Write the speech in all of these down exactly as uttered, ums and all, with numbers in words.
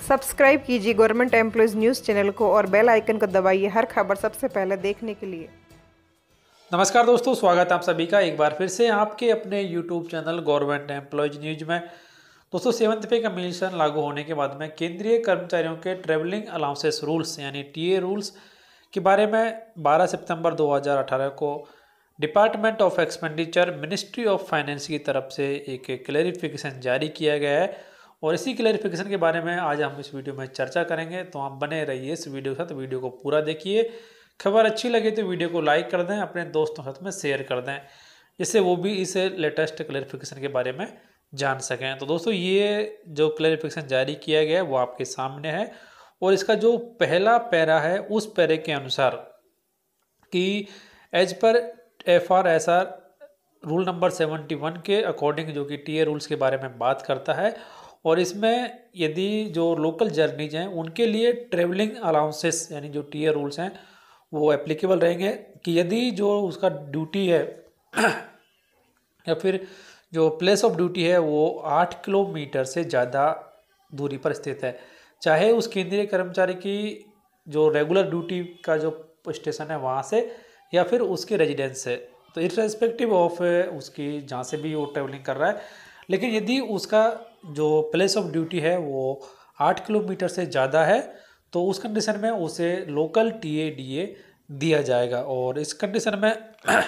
Subscribe कीजिए government employees news channel को और बेल आइकन को दबाइए हर खबर सबसे पहले देखने के लिए। नमस्कार दोस्तों, स्वागत है आप सभी का एक बार फिर से आपके अपने YouTube channel government employees news में। दोस्तों, सेवंथ पे कमीशन लागू होने के बाद में केंद्रीय कर्मचारियों के ट्रेवलिंग अलाउंसेस रूल्स यानी टीए रूल्स के बारे में बारह सितंबर दो हज़ार अठारह को department of expenditure ministry of finance की तरफ से एक क्लैरिफिकेशन जारी किया गया है और इसी क्लैरिफिकेशन के बारे में आज हम इस वीडियो में चर्चा करेंगे। तो आप बने रहिए इस वीडियो के साथ, वीडियो को पूरा देखिए। खबर अच्छी लगे तो वीडियो को लाइक कर दें, अपने दोस्तों के साथ में शेयर कर दें, जिससे वो भी इस लेटेस्ट क्लैरिफिकेशन के बारे में जान सकें। तो दोस्तों, ये जो क्लैरिफिकेशन जारी किया गया है वो आपके सामने है और इसका जो पहला पैरा है उस पैरे के अनुसार कि as per F R S R rule number seventy one के अकॉर्डिंग, जो कि टी ए रूल्स के बारे में बात करता है, और इसमें यदि जो लोकल जर्नीज हैं उनके लिए ट्रेवलिंग अलाउंसेस यानी जो टी ए रूल्स हैं वो एप्लीकेबल रहेंगे कि यदि जो उसका ड्यूटी है या फिर जो प्लेस ऑफ ड्यूटी है वो आठ किलोमीटर से ज़्यादा दूरी पर स्थित है, चाहे उस केंद्रीय कर्मचारी की जो रेगुलर ड्यूटी का जो स्टेशन है वहाँ से या फिर उसके रेजिडेंस से, तो इर्रेस्पेक्टिव ऑफ उसकी जहाँ से भी वो ट्रेवलिंग कर रहा है। लेकिन यदि उसका जो प्लेस ऑफ ड्यूटी है वो आठ किलोमीटर से ज़्यादा है तो उस कंडीशन में उसे local T A D A दिया जाएगा। और इस कंडीशन में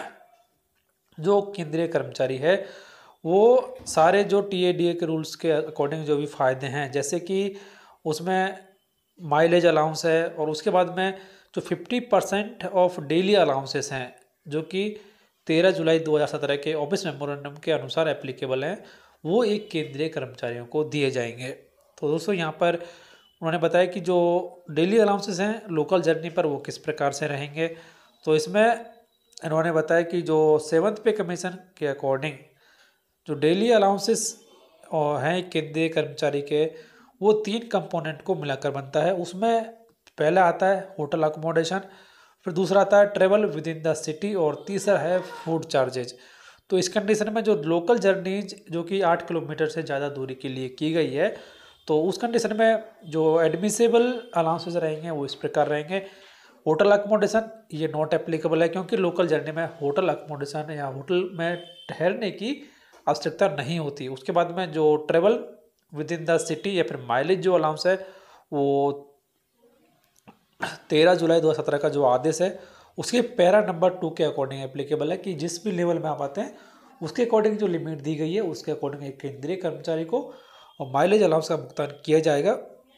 जो केंद्रीय कर्मचारी है वो सारे जो टी ए डी ए के रूल्स के अकॉर्डिंग जो भी फ़ायदे हैं, जैसे कि उसमें माइलेज अलाउंस है और उसके बाद में जो fifty percent of daily allowances हैं जो कि तेरह जुलाई दो हज़ार सत्रह के ऑफिस मेमोरेंडम के अनुसार एप्लीकेबल हैं, वो एक केंद्रीय कर्मचारियों को दिए जाएंगे। तो दोस्तों, यहाँ पर उन्होंने बताया कि जो डेली अलाउंसेस हैं लोकल जर्नी पर वो किस प्रकार से रहेंगे। तो इसमें इन्होंने बताया कि जो सेवंथ पे कमीशन के अकॉर्डिंग जो डेली अलाउंसेस हैं केंद्रीय कर्मचारी के, वो तीन कंपोनेंट को मिलाकर बनता है। उसमें पहला आता है होटल अकोमोडेशन, फिर दूसरा आता है travel within the city और तीसरा है फूड चार्जेज। तो इस कंडीशन में जो लोकल जर्नीज जो कि आठ किलोमीटर से ज़्यादा दूरी के लिए की गई है, तो उस कंडीशन में जो एडमिसेबल अलाउंसेस रहेंगे वो इस प्रकार रहेंगे। होटल अकोमोडेशन ये नॉट एप्लीकेबल है क्योंकि लोकल जर्नी में होटल अकोमोडेशन या होटल में ठहरने की आवश्यकता नहीं होती। उसके बाद में जो travel within the city या फिर माइलेज जो अलाउंस है वो तेरह जुलाई दो हज़ार सत्रह का जो आदेश है उसके पैरा नंबर टू के अकॉर्डिंग एप्लीकेबल है कि जिस भी लेवल में आप आते हैं उसके अकॉर्डिंग जो लिमिट दी गई है उसके अकॉर्डिंग एक केंद्रीय कर्मचारी को और माइलेज अलाउंस का भुगतान किया जाएगा।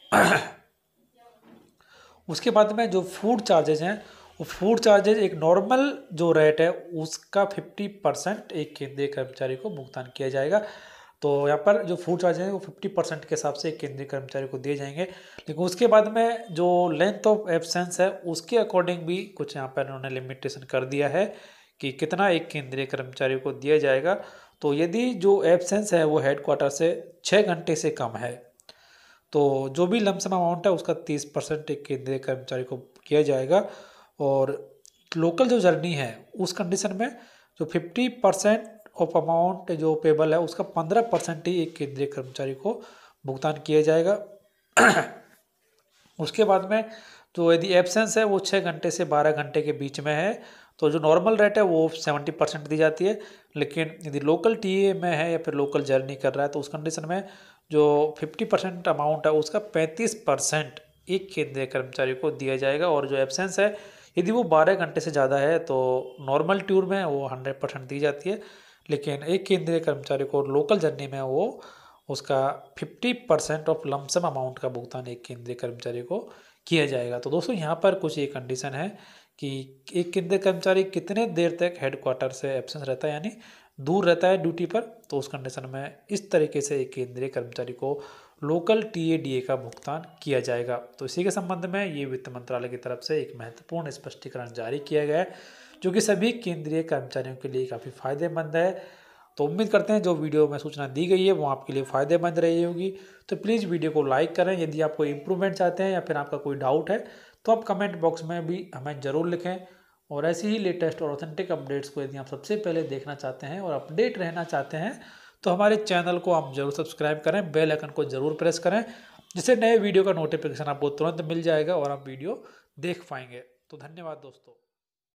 उसके बाद में जो फूड चार्जेज हैं वो फूड चार्जेज एक नॉर्मल जो रेट है उसका फिफ्टी परसेंट एक केंद्रीय कर्मचारी को भुगतान किया जाएगा। तो यहाँ पर जो फूड चार्जेज हैं वो फिफ्टी परसेंट के हिसाब से एक केंद्रीय कर्मचारी को दिए जाएंगे। लेकिन उसके बाद में जो लेंथ ऑफ एब्सेंस है उसके अकॉर्डिंग भी कुछ यहाँ पर उन्होंने लिमिटेशन कर दिया है कि कितना एक केंद्रीय कर्मचारी को दिया जाएगा। तो यदि जो एब्सेंस है वो हेडक्वार्टर से छः घंटे से कम है तो जो भी लमसम अमाउंट है उसका तीस परसेंट एक केंद्रीय कर्मचारी को किया जाएगा। और लोकल जो जर्नी है उस कंडीशन में जो फिफ्टी परसेंट ऑफ अमाउंट जो पेबल है उसका पंद्रह परसेंट ही एक केंद्रीय कर्मचारी को भुगतान किया जाएगा। उसके बाद में जो यदि एब्सेंस है वो छः घंटे से बारह घंटे के बीच में है तो जो नॉर्मल रेट है वो सेवेंटी परसेंट दी जाती है। लेकिन यदि लोकल टी ए में है या फिर लोकल जर्नी कर रहा है तो उस कंडीशन में जो फिफ्टी परसेंट अमाउंट है उसका पैंतीस परसेंट एक केंद्रीय कर्मचारी को दिया जाएगा। और जो एब्सेंस है यदि वो बारह घंटे से ज़्यादा है तो नॉर्मल टूर में वो हंड्रेड परसेंट दी जाती है, लेकिन एक केंद्रीय कर्मचारी को लोकल जर्नी में वो उसका fifty percent of lump sum amount का भुगतान एक केंद्रीय कर्मचारी को किया जाएगा। तो दोस्तों, यहाँ पर कुछ ये कंडीशन है कि एक केंद्रीय कर्मचारी कितने देर तक हेडक्वार्टर से एब्सेंस रहता है यानी दूर रहता है ड्यूटी पर, तो उस कंडीशन में इस तरीके से एक केंद्रीय कर्मचारी को local T A D A का भुगतान किया जाएगा। तो इसी के संबंध में ये वित्त मंत्रालय की तरफ से एक महत्वपूर्ण स्पष्टीकरण जारी किया गया है जो कि सभी केंद्रीय कर्मचारियों के लिए काफ़ी फायदेमंद है। तो उम्मीद करते हैं जो वीडियो में सूचना दी गई है वो आपके लिए फ़ायदेमंद रही होगी। तो प्लीज़ वीडियो को लाइक करें। यदि आप कोई इम्प्रूवमेंट चाहते हैं या फिर आपका कोई डाउट है तो आप कमेंट बॉक्स में भी हमें ज़रूर लिखें। और ऐसी ही लेटेस्ट और ऑथेंटिक अपडेट्स को यदि आप सबसे पहले देखना चाहते हैं और अपडेट रहना चाहते हैं तो हमारे चैनल को आप जरूर सब्सक्राइब करें, बेल आइकन को जरूर प्रेस करें जिससे नए वीडियो का नोटिफिकेशन आपको तुरंत मिल जाएगा और आप वीडियो देख पाएंगे। तो धन्यवाद दोस्तों।